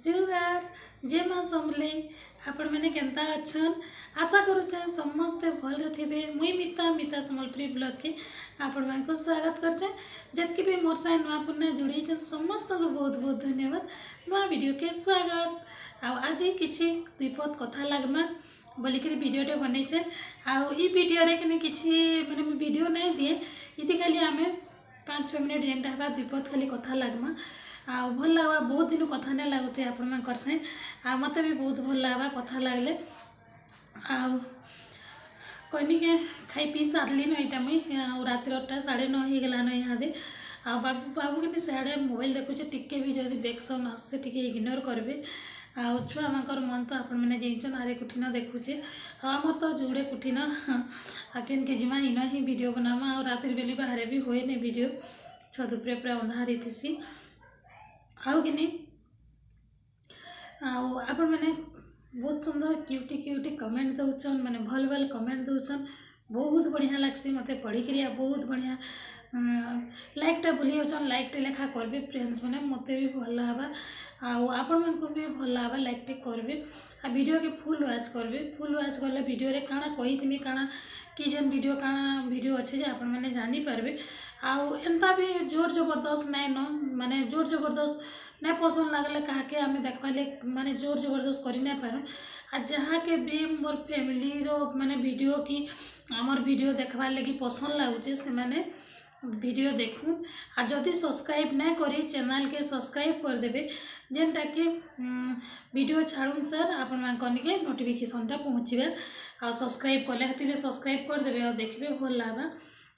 जुहार जे माँ समले आपण मैंने केंता अच्छन आशा करुचे समस्ते भल थे। मुई मिता समलपुरी ब्लॉग के आपण मैं को स्वागत करचे। जतके भी मोर साथ नुआ पुनः जुड़ी समस्त को बहुत बहुत धन्यवाद। नुआ वीडियो के स्वागत आज किसी दुपद कथा लगमा बोलिक वीडियोटे बनईचे वीडियो माने वीडियो नहीं दिए ये खाली आम 5-6 मिनट जेनटा हवा दुपद खाली कथा लगमा भल लगा। बहुत दिन कथा नहीं लगुते आपण से मत भी बहुत भल लगा कथा लगले कहमी के खाई पी सारली न यहाँ मुई रात 8:30 हो गलान इहादे बाबू के सियाड़े मोबाइल देखुचे टिके भी जब बैक साउंड आसे टिके इग्नोर करेंगे छुआ मानकर मन तो आपण मैंने जाइन आरे कुठिन देखुचे आमर तो जुड़े कुठिन आकेन के जिमा इन ही वीडियो बनामा और रातिर बेली बाहर भी हुए नहीं वीडियो छत उपरे पूरा अंधार थी आउ कि आपण मैंने बहुत सुंदर क्यूटी कमेंट दौन माने भल भल कमेंट दौन बहुत बढ़िया लगसी मते पढ़ी करिया बहुत बढ़िया लाइकटा भूली जाऊन लाइकटे लेखा करबे फ्रेंड्स मैंने मते भी भल लगा आपण मन को भी भल लगा लाइकटे करबे आ वीडियो के फुल वाच करबे फुल वाच करले वीडियो रे काना कही काना कि जेन वीडियो काना वीडियो अच्छे जे आपण मैंने जानी पारबे एंता भी जोर जबरदस्त नाई न माने जोर जबरदस्त नहीं पसंद लगले कहा के आम देखवा माने जोर जबरदस्त कर नहीं पार आ जहाँ के भी मोर फैमिली रो माने वीडियो की आमर वीडियो देखवा लगी पसंद लगुचे से माने वीडियो देखूँ आ जदि सब्सक्राइब नहीं करी चैनल के सब्सक्राइब कर देबे जेनटा कि वीडियो छाड़ून सर आपण के नोटिफिकेशनटा पहुँचे आ सब्सक्राइब कले हेतिले सब्सक्राइब कर देबे और देखबे भल लगा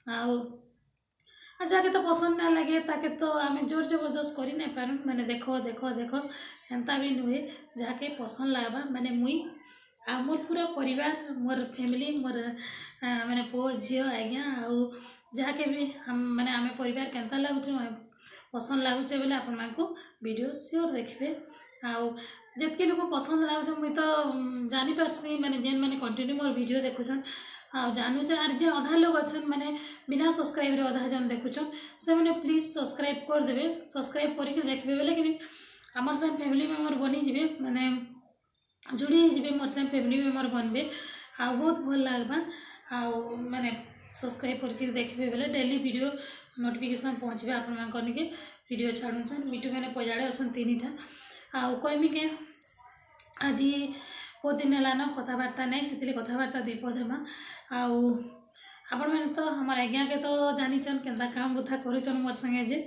जाके तो पसंद ना लगे ताके तो आम जोर जबरदस्त करी नहीं पारूँ मैंने देखो देखो देखो एंता भी नुहे जाके पसंद लगा माने मुई आ मोर पूरा परिवार मोर फैमिली मोर माने पो झी आज्ञा आउ जाके भी हम माने आम परिवार केंता लगुच पसंद लगुचे बोले आपण को वीडियो श्योर देखबे आउ जितके लोग पसंद लगुच मुई तो जानी पारसी माने जेन माने कंटिन्यू मोर वीडियो देखुछन जानूचे आर जे अधा लोग अच्छन माने बिना सब्सक्राइब रे अधा जन देखुछन से माने प्लीज सब्सक्राइब कर देबे सब्सक्राइब करके देखबे बोले कि आमर से फैमिली मेंबर बनी जिबे माने जुड़ी जिबे मोर से फैमिली मेंबर बनबे आ बहुत भल लागबा आ माने सब्सक्राइब करके देखबे बोले डेली वीडियो नोटिफिकेशन पहुँचबे आपण मान के वीडियो छाड़ुछन मीटू मैंने पजाड़े अच्छन 3टा आ कहमी के आज बहुत दिन है कथबार्ता नहीं हेतिले कथबार्ता दुपद हेमा आपण मैंने तो हमार आज्ञा के तो जानीचन केंता काम बुथा करूचन मोर संगे जे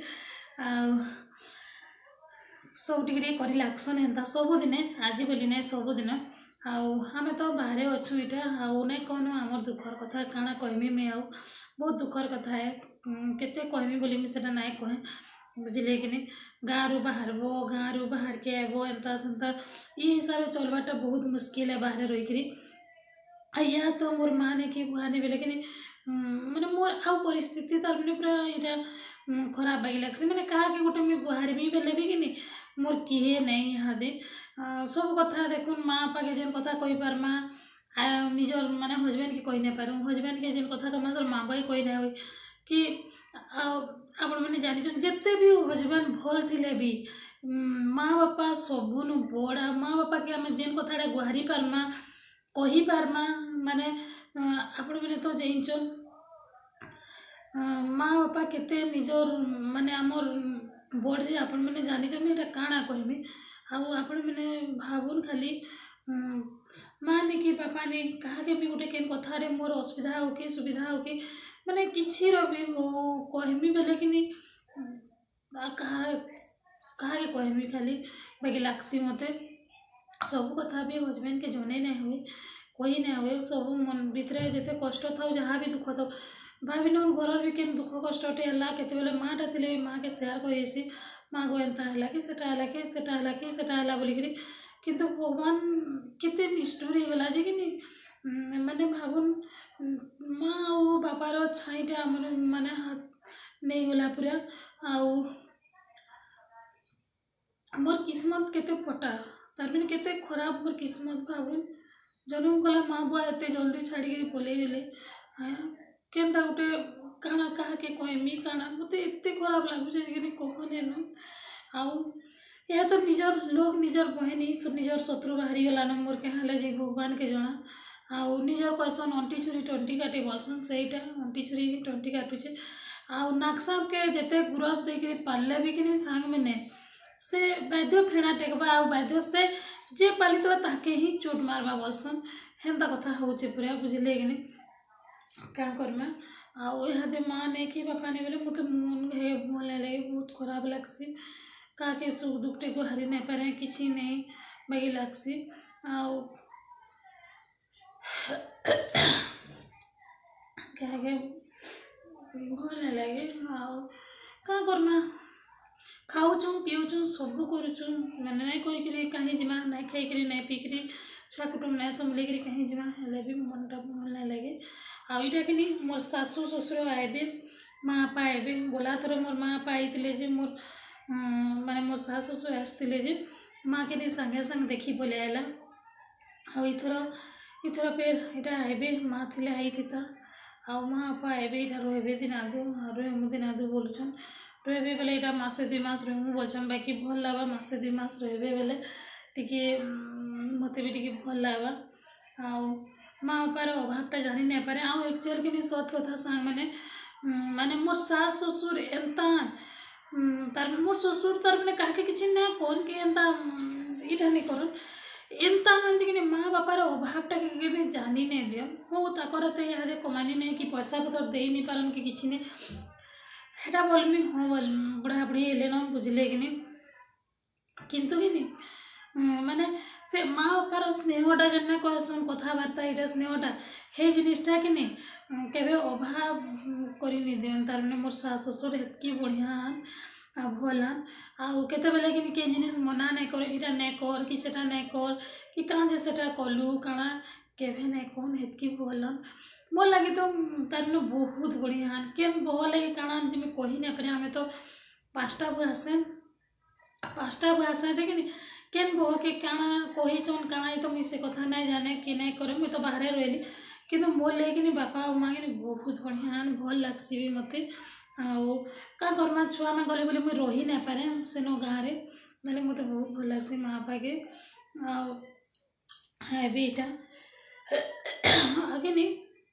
सब टिके करी लागसन हेन्ता सबुदिने आज बोली नहीं सबुदिन आम तो बाहर अच्छु इटा नहीं कौन आमर दुखर कथा काना कहमी मैं बहुत दुखर कथा है केते कहमी बोली मुझे ना कहे बुझे कि गाँव रू बाहर के आबो एंता सेंता ये हिसाब से चलवाटा बहुत मुश्किल है बाहर रही या तो मोर माँ ने कि बुआ ने बोले कि मैंने मोर आउ परिस्थिति तार मैंने पूरा यहाँ खराब बागी लगसी मैंने कहा कि गोटे मुझे बुहार भी बेले भी कि मोर किए नहीं यहाँ दे सब कथा देखुन माँ बापा के जेन कथा कही पारमा निजर माने हजबैंड के कही नहीं पारूँ हजबैंड के जेन कथा कह माँ बाई कही ना हो कि आपण मैंने जानी जिते भी हजबैंड भल थे भी माँ बापा सबुन बड़ा माँ बापा के आम जेन कथा गुहारी पारमा कही पारमा माने आपण मैंने तो जाइन माँ बापा केते निजर माने आमर बड़ जे आपण मैंने जानी काଣା कहमी आपण मैंने भावुन खाली माँ ने कि पापा ने कहा के भी गोटे केन कथा मोर असुविधा हो कि सुविधा हो कि माने किसी भी हो कहमी बेले कि कहा के कहमी खाली बाकी लागसी मते सब कथा भी हजबैंड के जने नहीं हुए कही नहीं हुए सब मन भितर जिते कष्ट था जहाँ भी दुख था भाभी घर भी केन दुख कष्टे है केते माँटा थी माँ के सेयार करेसी माँ को एंता है कि सेटा बोलिक किंतु भगवान केते निष्ठुर होगा जे कि माने भावुन माँ और बापार छाईटा आम माने हाथ नहीं गला पूरा मोर किस्मत केते फटा तार मैंने केते खराब मोर किस्मत भावुन जन्म कला माँ बुआ एते जल्दी छाड़ी पलि गले केनटा गोटे काना कहा के कहमी काना मत एत खराब लगुचे कहने न यह तो निजर लोग निजर बहन निजर शत्रु बाहरी गलान मोर क्या जे भगवान के जना आउ निजर कहसन अंटी छुरी टंटी काटे बसन सेटा अंटी छुरी टंटी काटुचे आउ नाकसाप के जिते गुरस देकर पाले भी कि सांग मैंने से वैद्य फेणा टेकबा आ वैद्य से जे पालित ताके ही चोट मारबा बसन हेन्ता कथा होचे पूरा बुझले कि क्या करमा आउ यहाँ माँ नहीं कि बापा नहीं बोले मत मन हे भल लगे बहुत खराब लगसी का के सुख दुख टे हारी नहीं पारे किसी नहीं बाकी लगसी आउ क्या भल लगे आउ क्या करना खाऊचु पीऊचु सब करुचु मैंने नहीं कहीकि कहीं जिमा नहीं खाई नहीं पीकरी छुआ कुटुम नहीं संभलिक कहीं जिमा हेल्ले भी मनटा भल नहीं लगे आईटा कि मोर सासू ससुर आए माँ बापा आए बोला थर मोर माँ बापा आई मोर माने मोर सास ससुर आसते माँ के संगे संग देखी बोले आला इथर फिर यहाँ आए माँ थी आई था आ माँ बापा आए यहाँ रहे दिन आदु रहे दिन आदु बोलुन रहे बेले यहाँ मसे 2 मास रहूँ बोलचन बाकी भल लगा मसे 2 मास रहे बेले टी मत भी टी भल लगा आउ माँ बापार अभावटा जानी नहीं पारे आउ एक्चुअल कि सत कथा सांग माने मोर सास ससुर एंता तार मोर ससुर तार मैंने कहा किसी ना कौन कि एंता इटा नहीं कर एंता मानते कि माँ बापार अभावटा के जानी नहीं दिया हो ताकर तो यहाँ कमानी नहीं कि पैसा पतर दे नहीं पारन कि किसी ने हेटा बोलमी हाँ बोल बुढ़ा बुढ़ी हेले न बुझले कि किंतु कि माने से माँ बापार स्नेहटा जेना कहसन कथबार्ता यहाँ स्नेहटा हे जिनिसटा कि केबे अभाव कर दियन तार मोर सास ससुर हेतकी बढ़िया भलान आउ केते बेले कि के जिनिस मना नहीं कर इटा नहीं कर कि सेटा नहीं कर कि काँ जे सेटा कलु काଣା केबे नहीं कौन हेतकी भलान मोर लगे तो तार बहुत बढ़िया केन बह लगे काଣା जे मैं कही नहीं पारे हमें तो 5टा बुआ आसे कि केन बह के काଣା कही चन काଣା तो मुझे से कथा नहीं जाने कि नहीं करे मुझे तो बाहर रही कि मोर लगे कि बापा और माँ के बहुत बढ़िया भल लगसी भी मत आउ क्या करमा छुआ में गले बोले मुझे रही नहीं पारे सेनो गाँव में ना मत बहुत भल लगसी माँ बापा के है भी यहाँ आगे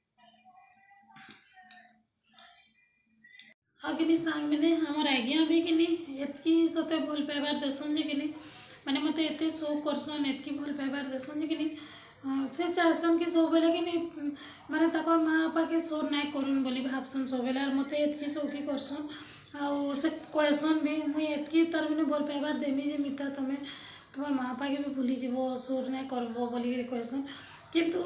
नहीं सांग मैंने हमार आज्ञा भी कि एतकी सते भल पाइबार देसन जे कि मैंने मत एत शौक करसन एतकी भल पाइबार देसन जे कि से चाहसन कि सब बेले कि माने ताकर माँ बापा के शोर नहीं करूँ बोली भावसन सब बेले मत एतकी शौकी करसन आउ से कहसन भी मुई एतकी तार मैंने भल पाइबार देमी जे मिता तुम्हें तुम्हार माँ बापा के भी भूली जीव शोर नहीं करब बोली कहसन किंतु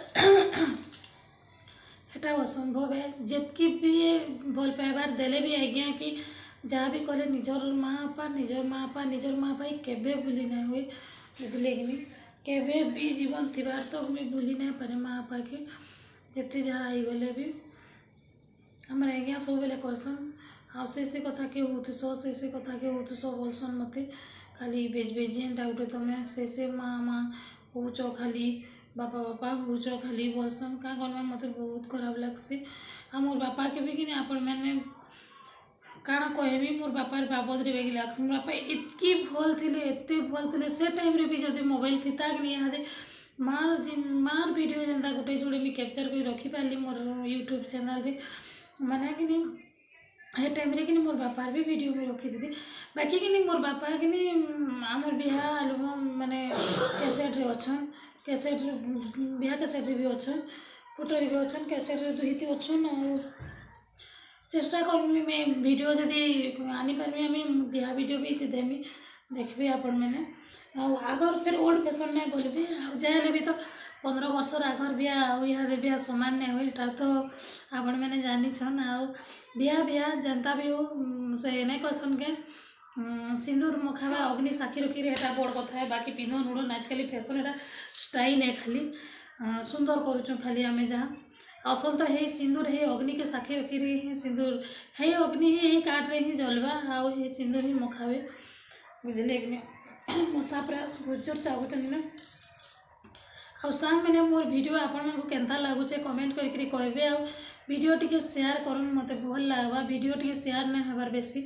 एटा असंभव है जितकी भी भल पाइबार देले भी आज्ञा कि जहाँ भी कले निजर माँ बापा केबे भूली नहीं हुए बुझले कि केबे भी जीवन थिबार तो मुझे भूली नहीं पारे माँ बापा के जिते जहाँ आई गले भी हमार आज्ञा सब बेले कहसन आउ से कथा के से कथा के बोलसन मत खाली बेजेंटा उठे तुम्हें से माँ होच खाली बापा होच खाली बोलसन क्या करवा मत बहुत खराब लगसी आ मोर बापा के भी कि आपण मैंने काଣା कहबी मोर बापार बाबद रे बेगी लागसी मोर बापा इतकी भल थिले एते भल थिले से टाइम रे भी जदि मोबाइल थिता कि यहाँ मार वीडियो जेनता गोटे जोड़े मुझे कैप्चर कर रखी पारि मोर यूट्यूब चैनल रे माने कि हे टाइम रे कि मोर बापार भी वीडियो में रखी थी बाकी कि मोर बापा कि आमर बिहा एल्बम माने कैसेट रे अच्छन कैसेट बिहा कैसेट रे भी अच्छन फोटो रे भी अच्छन कैसेट रे दुईती अच्छन और चेष्टा करमी मैं वीडियो जदि आनी पार्मी आम बिहा वीडियो भी देमी देखबी आपण मैंने आगर फिर ओल्ड फैशन नहीं बोलबी जाए भी तो 15 वर्षर आगर बिहा यहाँ बिहा सामान नहीं हुए यहाँ तो आपण मैंने जानी छन आउ बिहा जनता भी हो से नहीं कहसन के सिंदूर मखावा अग्नि साखी रखी यहाँ बड़ कथा है बाकी पिन्हन उड़न आजकल फैशन यहाँ स्टाइल है खाली सुंदर करुचु खाली आम जहाँ असल तो है सिंदूर है अग्नि के साखी रखी रही है सिंदूर है अग्नि ही काट रही है जलवा आउ है सिंदूर ही मखावे बुझले कि मशा पूरा बहुत जोर चाहूचन ना आ सांग मैंने मोर वीडियो आपण को केंता लगुचे कमेंट करके कहबे आ वीडियो टी शेयर करन मते भल लगवा वीडियो टी शेयर नहीं हबार बेसी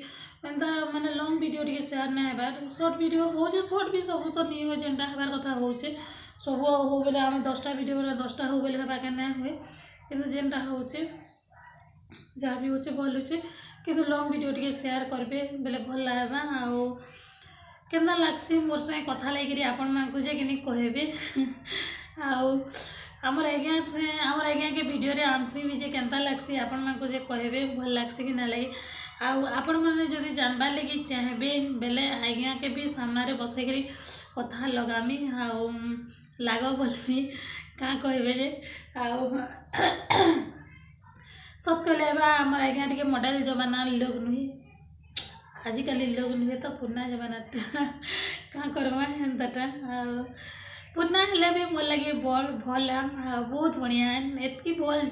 एंता माने लॉन्ग वीडियो टिके शेयर ना हेबार शॉर्ट वीडियो हो जे शॉर्ट भी सब तो नहीं हो जेनटा हेबार कथा होचे सब हो बेले आम 10टा वीडियो बना 10टा हो बेले हेबा के ना हुए किंतु जेनटा होचे जहाँ भी होचे भल होचे किंतु लॉन्ग वीडियो टिके शेयर करबे बेले भल लागबा आउ केन्ता लागसी मोर संगे कथा लागिरी आपण मानकु जे किनी कहबे आउ हमर आज्ञा के वीडियो रे आमसी भी जे केन्ता लागसी आपण मानकु जे कहबे भल लागसी कि ना लागी आउ आपण माने जदि जानबार लगी चाहबे बेले आज्ञा के भी सामने रे बसैकरी कथा लगामी आउ लागो बोलमी का कहबे जे आउ सत कहले बा हमर आज्ञा टिके मॉडल जमाना लोग नुही आजिकल लोग नुहे तो पुराना जमाना क्या करवा एंता पुराना हेले भी मोर लगे बल भल बहुत बढ़िया एतकी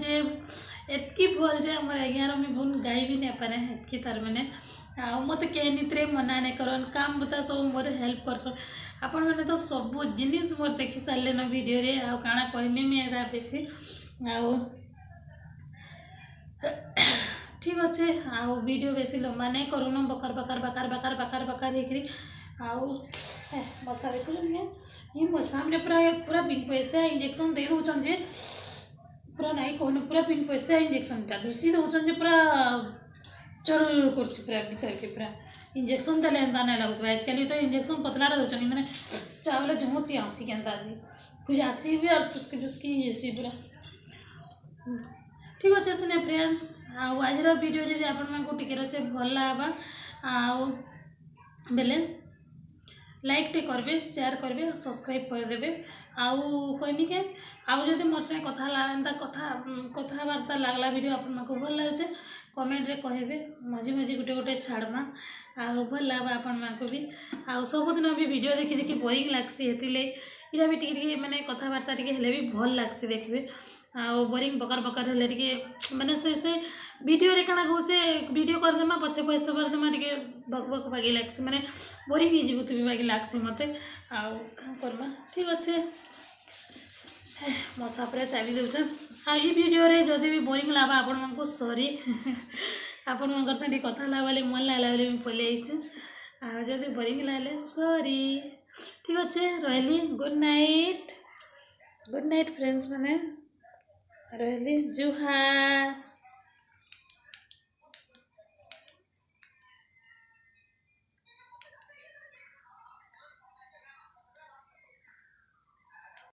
भल जे हमर आज्ञार मुझे बहुत गाई भी नहीं पारे एतकी तार मैंने मत कहे मना नहीं करन काम बता सब मोर हेल्प करस आपण मैंने तो सब जिनिस मोर देखी सारे न वीडियो रे आ काना कहमी मेरा बेसी आ ठीक अच्छे आउ वीडियो बेसी लंबा नहीं करूँ बकर बकर बकर बकर बकर बकर हेकरी आउ मशा देख ये मशा मैंने पूरा बिन पैसा इंजेक्शन दे दौन जे पूरा नहीं कहूँ पूरा बिन पैसा इंजेक्शन डुसी दौन जे पूरा चल कर पूरा भीतर के पूरा इंजेक्शन देले एंता नहीं लगुता आजकल तो इंजेक्शन पतला दौन मैंने चावल जुमुची आसी के जी कुछ आसी भी और फुसकी फुसकी जैसी पूरा ठीक अच्छे सिने फ्रेंड्स आज वीडियो जब आपको टिके अच्छे भल लगा आउ बेले लाइक टे करबे शेयर करबे सब्सक्राइब करदेबे आउ कहमी के आउ जदि मोर संगे कथबार्ता लगला वीडियो आपको भल लगे कमेंट रे कहबे मझे मझे गोटे गोटे छाड़मा आउ भल लगा आपको भी आउ सबुदिन भी वीडियो देखी देखी बोरिंग लागसी हेतिले इरा भी टिके माने कथबार्ता टिके हेले भी भल लागसी देखबे आउ बोरिंग बकर बकर हेले टिके माने से वीडियो रे काना कहूचे वीडियो कर देमा पछे पैसा भर देमा टिके बक बक बागी लागसी माने बोरिंग ही जीवत भी बागी लागसी मते आउ का करबा ठीक अच्छे मशा पूरा चाबी दउछन आ ई वीडियो रे जदि भी बोरिंग लाबा आपण मानको सॉरी आपण मानकर से कथा लाबाले मन लागला बोले मैं पले आइछे आ जदि बोरिंग लागले सॉरी ठीक अच्छे रहली गुड नाइट फ्रेंड्स माने रहली जुहार।